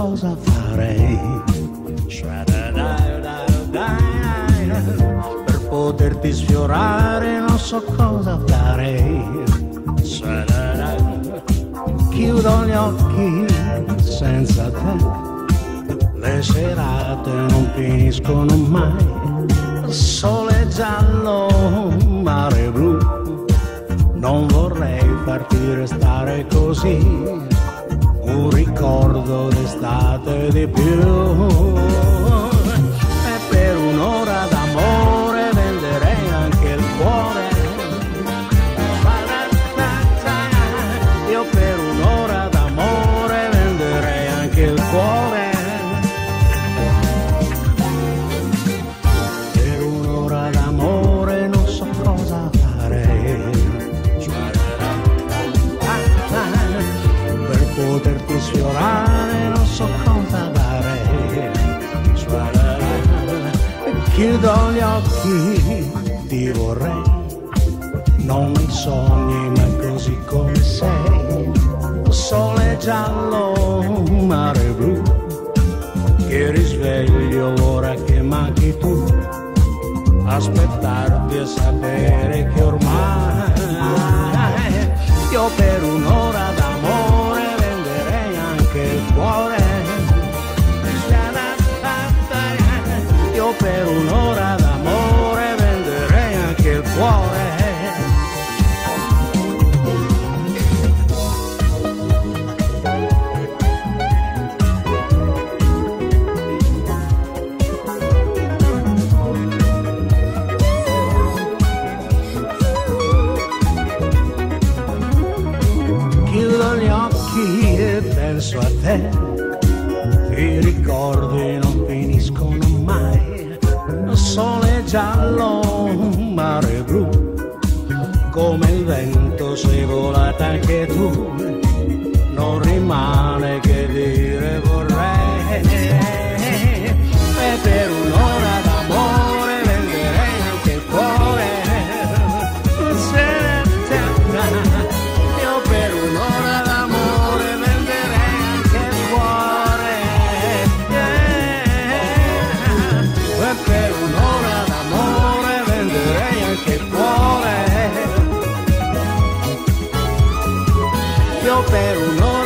cosa farei per poterti sfiorare, non so cosa farei. Chiudo gli occhi senza te, le serate non finiscono mai. Sole giallo, mare blu, non vorrei farti restare così, un ricordo d'estate di più. E per un'ora d'amore venderei anche il cuore. Io per un'ora d'amore venderei anche il cuore. Per un'ora d'amore non so cosa farei per poterti sfiorare, non so cosa farei. Chiudo gli occhi, ti vorrei, non nei sogni ma così come sei. Sole giallo, mare blu, che risveglio ora che manchi tu. Aspettarti e sapere che ormai io per un'ora d'amore venderei anche il cuore. Io per un'ora d'amore venderei anche il cuore. Chiudo gli occhi e penso a te, i ricordi non finiscono mai. Sole giallo, mare blu, come il vento sei volata anche tu. Non rimane che dire vorrei. E per un'ora d'amore venderei anche il cuore. Io per un'ora d'amore venderei anche il cuore. E per un'ora d'amore venderei anche il cuore. Io per un'ora